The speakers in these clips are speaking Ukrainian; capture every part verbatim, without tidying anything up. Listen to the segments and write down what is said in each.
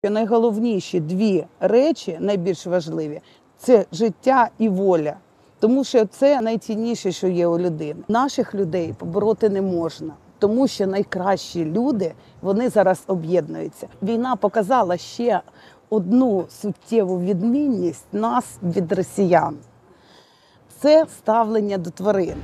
Найголовніші дві речі, найбільш важливі – це життя і воля. Тому що це найцінніше, що є у людини. Наших людей побороти не можна, тому що найкращі люди, вони зараз об'єднуються. Війна показала ще одну суттєву відмінність нас від росіян. Це ставлення до тварин.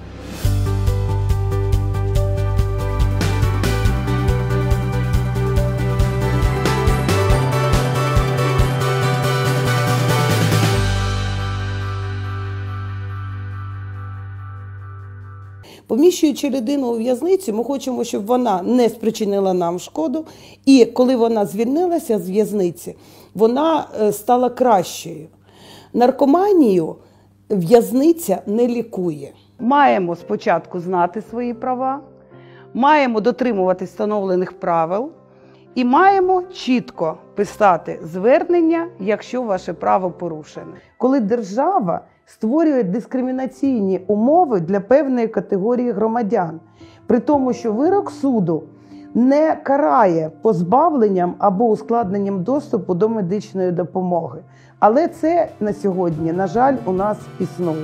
Поміщуючи людину у в'язницю, ми хочемо, щоб вона не спричинила нам шкоду, і коли вона звільнилася з в'язниці, вона стала кращою. Наркоманію в'язниця не лікує. Маємо спочатку знати свої права, маємо дотримуватись встановлених правил і маємо чітко писати звернення, якщо ваше право порушене. Коли держава створює дискримінаційні умови для певної категорії громадян, при тому, що вирок суду не карає позбавленням або ускладненням доступу до медичної допомоги. Але це на сьогодні, на жаль, у нас існує.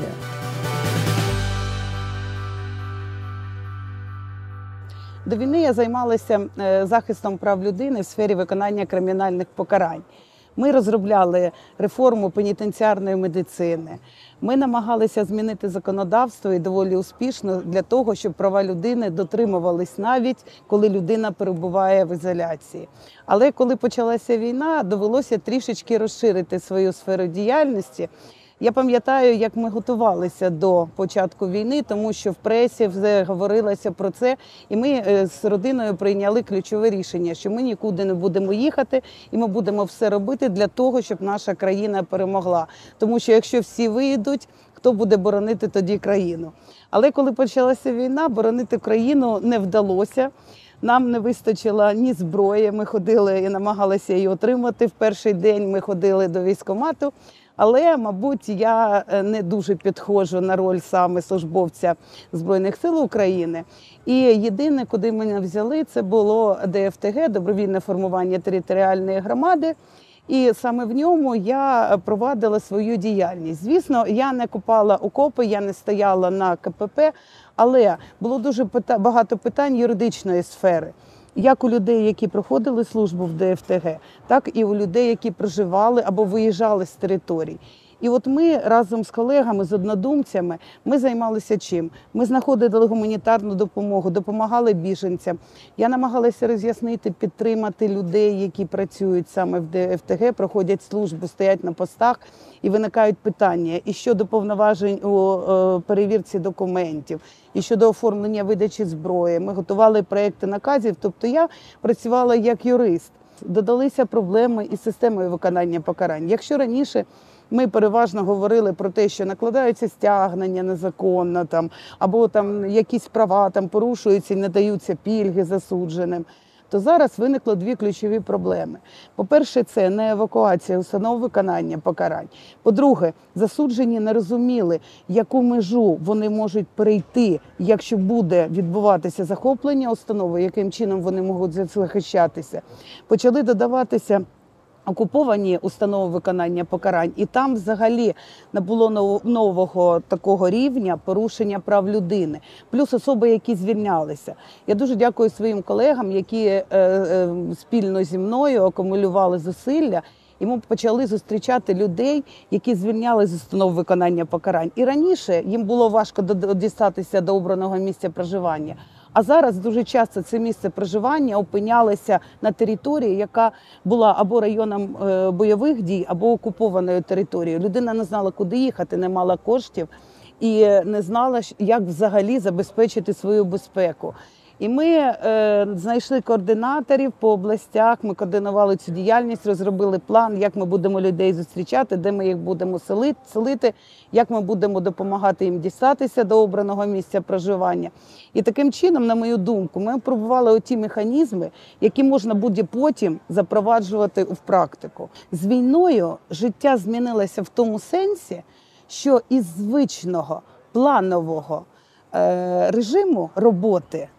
До війни я займалася захистом прав людини в сфері виконання кримінальних покарань. Ми розробляли реформу пенітенціарної медицини. Ми намагалися змінити законодавство і доволі успішно для того, щоб права людини дотримувались навіть, коли людина перебуває в ізоляції. Але коли почалася війна, довелося трішечки розширити свою сферу діяльності. Я пам'ятаю, як ми готувалися до початку війни, тому що в пресі вже говорилося про це, і ми з родиною прийняли ключове рішення, що ми нікуди не будемо їхати, і ми будемо все робити для того, щоб наша країна перемогла. Тому що якщо всі вийдуть, хто буде боронити тоді країну? Але коли почалася війна, боронити країну не вдалося. Нам не вистачило ні зброї, ми ходили і намагалися її отримати. В перший день ми ходили до військкомату. Але, мабуть, я не дуже підходжу на роль саме службовця Збройних сил України. І єдине, куди мене взяли, це було Д Ф Т Г – добровільне формування територіальної громади. І саме в ньому я провадила свою діяльність. Звісно, я не копала окопи, я не стояла на К П П, але було дуже багато питань юридичної сфери. Як у людей, які проходили службу в Д Ф Т Г, так і у людей, які проживали або виїжджали з територій. І от ми разом з колегами, з однодумцями, ми займалися чим? Ми знаходили гуманітарну допомогу, допомагали біженцям. Я намагалася роз'яснити, підтримати людей, які працюють саме в Д Ф Т Г, проходять службу, стоять на постах і виникають питання і щодо повноважень у перевірці документів, і щодо оформлення видачі зброї. Ми готували проекти наказів, тобто я працювала як юрист. Додалися проблеми із системою виконання покарань. Якщо раніше ми переважно говорили про те, що накладаються стягнення незаконно, там, або там, якісь права там, порушуються і не даються пільги засудженим, то зараз виникло дві ключові проблеми. По-перше, це не евакуація установ виконання покарань. По-друге, засуджені не розуміли, яку межу вони можуть перейти, якщо буде відбуватися захоплення установи, яким чином вони можуть захищатися. Почали додаватися окуповані установи виконання покарань, і там взагалі не було нового такого рівня порушення прав людини. Плюс особи, які звільнялися. Я дуже дякую своїм колегам, які е, е, спільно зі мною акумулювали зусилля, і ми почали зустрічати людей, які звільнялися з установ виконання покарань. І раніше їм було важко дістатися до обраного місця проживання. А зараз дуже часто це місце проживання опинялося на території, яка була або районом бойових дій, або окупованою територією. Людина не знала, куди їхати, не мала коштів і не знала, як взагалі забезпечити свою безпеку. І ми е, знайшли координаторів по областях, ми координували цю діяльність, розробили план, як ми будемо людей зустрічати, де ми їх будемо селити, як ми будемо допомагати їм дістатися до обраного місця проживання. І таким чином, на мою думку, ми пробували оті механізми, які можна буде потім запроваджувати в практику. З війною життя змінилося в тому сенсі, що із звичного планового е, режиму роботи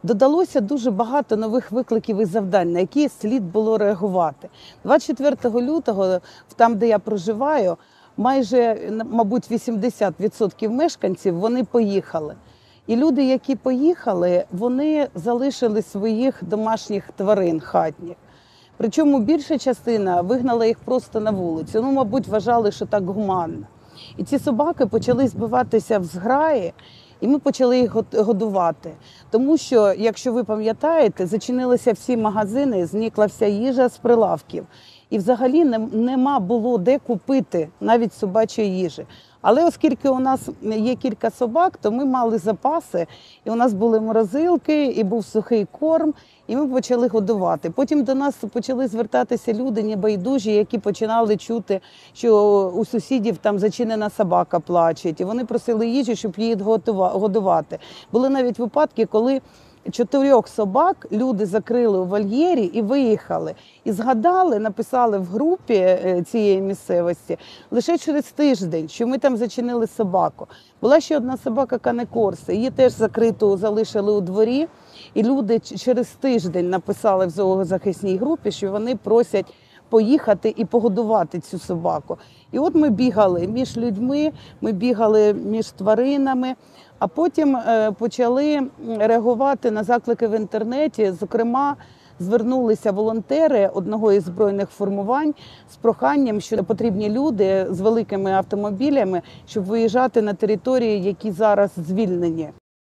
Додалося дуже багато нових викликів і завдань, на які слід було реагувати. двадцять четвертого лютого, там, де я проживаю, майже, мабуть, вісімдесят відсотків мешканців, вони поїхали. І люди, які поїхали, вони залишили своїх домашніх тварин хатніх. Причому більша частина вигнала їх просто на вулицю. Ну, мабуть, вважали, що так гуманно. І ці собаки почали збиватися в зграї, і ми почали їх годувати. Тому що, якщо ви пам'ятаєте, зачинилися всі магазини, зникла вся їжа з прилавків. І взагалі нема було де купити навіть собачої їжі. Але оскільки у нас є кілька собак, то ми мали запаси, і у нас були морозилки, і був сухий корм, і ми почали годувати. Потім до нас почали звертатися люди небайдужі, які починали чути, що у сусідів там зачинена собака плаче, і вони просили їжі, щоб її годувати. Були навіть випадки, коли чотирьох собак люди закрили у вольєрі і виїхали. І згадали, написали в групі цієї місцевості лише через тиждень, що ми там зачинили собаку. Була ще одна собака канекорса, її теж закриту залишили у дворі. І люди через тиждень написали в зоозахисній групі, що вони просять поїхати і погодувати цю собаку. І от ми бігали між людьми, ми бігали між тваринами, а потім почали реагувати на заклики в інтернеті. Зокрема, звернулися волонтери одного із збройних формувань з проханням, що потрібні люди з великими автомобілями, щоб виїжджати на території, які зараз звільнені.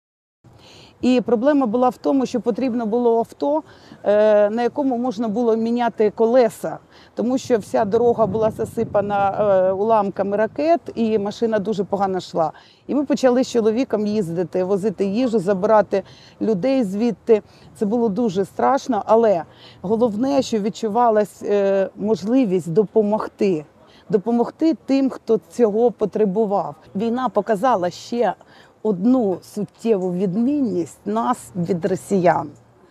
І проблема була в тому, що потрібно було авто, на якому можна було міняти колеса, тому що вся дорога була засипана уламками ракет, і машина дуже погано йшла. І ми почали з чоловіком їздити, возити їжу, забирати людей звідти. Це було дуже страшно, але головне, що відчувалась можливість допомогти. Допомогти тим, хто цього потребував. Війна показала ще одну суттєву відмінність нас від росіян.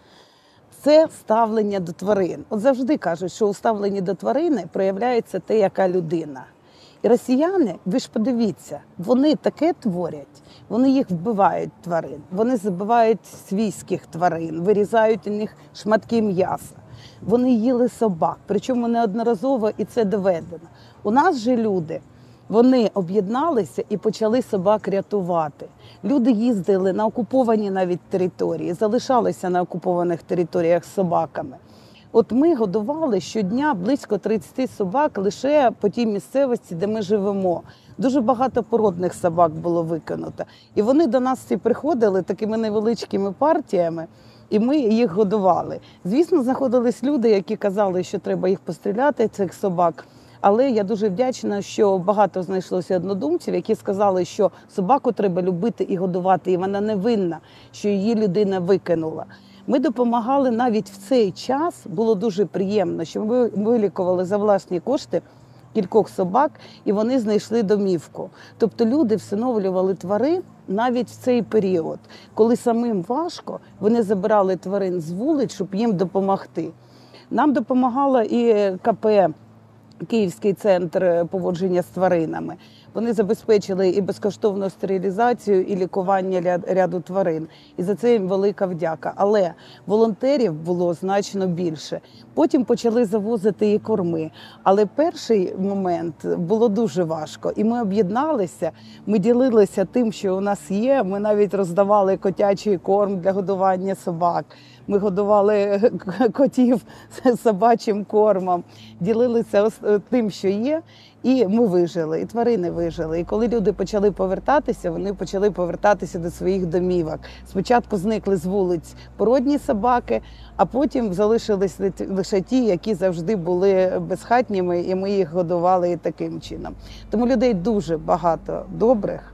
Це ставлення до тварин. От завжди кажуть, що у ставленні до тварини проявляється те, яка людина. І росіяни, ви ж подивіться, вони таке творять, вони їх вбивають тварин, вони забивають свійських тварин, вирізають у них шматки м'яса. Вони їли собак, причому неодноразово, і це доведено. У нас же люди, вони об'єдналися і почали собак рятувати. Люди їздили на окуповані навіть території, залишалися на окупованих територіях з собаками. От ми годували щодня близько тридцять собак лише по тій місцевості, де ми живемо. Дуже багато породних собак було викинуто. І вони до нас всі приходили такими невеличкими партіями, і ми їх годували. Звісно, знаходились люди, які казали, що треба їх постріляти, цих собак. Але я дуже вдячна, що багато знайшлося однодумців, які сказали, що собаку треба любити і годувати, і вона не винна, що її людина викинула. Ми допомагали навіть в цей час, було дуже приємно, що ми вилікували за власні кошти кількох собак, і вони знайшли домівку. Тобто люди всиновлювали тварин навіть в цей період. Коли самим важко, вони забирали тварин з вулиць, щоб їм допомогти. Нам допомагала і ка пе Київський центр поводження з тваринами. Вони забезпечили і безкоштовну стерилізацію, і лікування ряду тварин. І за це їм велика вдяка. Але волонтерів було значно більше. Потім почали завозити і корми. Але перший момент було дуже важко. І ми об'єдналися, ми ділилися тим, що у нас є. Ми навіть роздавали котячий корм для годування собак. Ми годували котів собачим кормом, ділилися тим, що є, і ми вижили, і тварини вижили. І коли люди почали повертатися, вони почали повертатися до своїх домівок. Спочатку зникли з вулиць породні собаки, а потім залишились лише ті, які завжди були безхатніми, і ми їх годували і таким чином. Тому людей дуже багато добрих.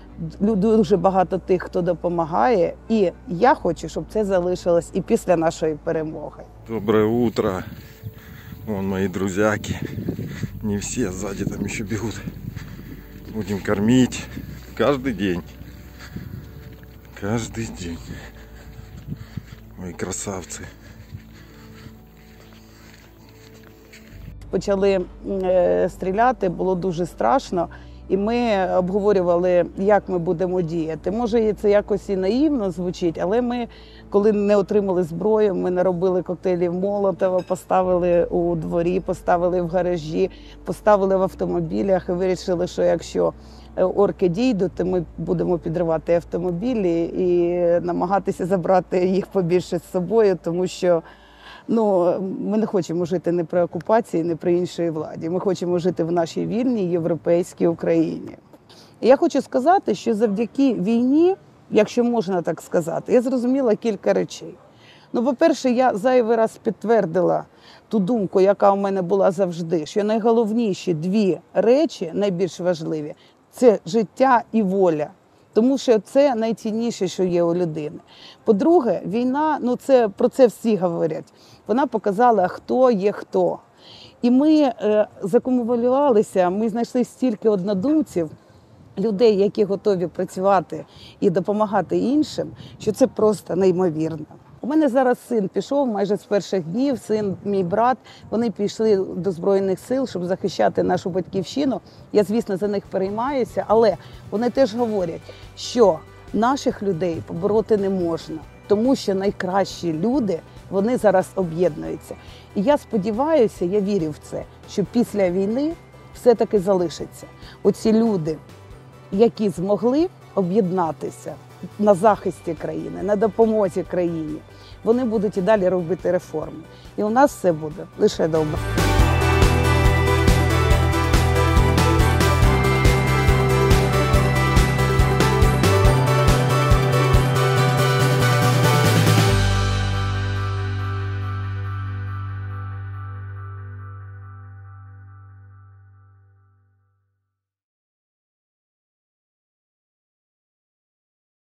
Дуже багато тих, хто допомагає, і я хочу, щоб це залишилось і після нашої перемоги. Доброе утро. Вон мои друзьяки. Не все, сзади там еще бегут. Будем кормить каждый день. Каждый день. Мои красавцы. Почали е, стріляти, було дуже страшно. і ми обговорювали, як ми будемо діяти. Може, це якось і наївно звучить, але ми, коли не отримали зброю, ми наробили коктейлів Молотова, поставили у дворі, поставили в гаражі, поставили в автомобілях і вирішили, що якщо орки дійдуть, то ми будемо підривати автомобілі і намагатися забрати їх побільше з собою, тому що ну, ми не хочемо жити ні при окупації, ні при іншій владі. Ми хочемо жити в нашій вільній європейській Україні. І я хочу сказати, що завдяки війні, якщо можна так сказати, я зрозуміла кілька речей. Ну, по-перше, я зайвий раз підтвердила ту думку, яка у мене була завжди, що найголовніші дві речі, найбільш важливі, це життя і воля. Тому що це найцінніше, що є у людини. По-друге, війна, ну це про це всі говорять. Вона показала, хто є хто. І ми е, закумулювалися, ми знайшли стільки однодумців, людей, які готові працювати і допомагати іншим, що це просто неймовірно. У мене зараз син пішов майже з перших днів, син, мій брат, вони пішли до Збройних сил, щоб захищати нашу батьківщину. Я, звісно, за них переймаюся, але вони теж говорять, що наших людей побороти не можна, тому що найкращі люди, вони зараз об'єднуються. І я сподіваюся, я вірю в це, що після війни все-таки залишаться оці люди, які змогли об'єднатися на захисті країни, на допомозі країні. Вони будуть і далі робити реформи. І у нас все буде лише добре.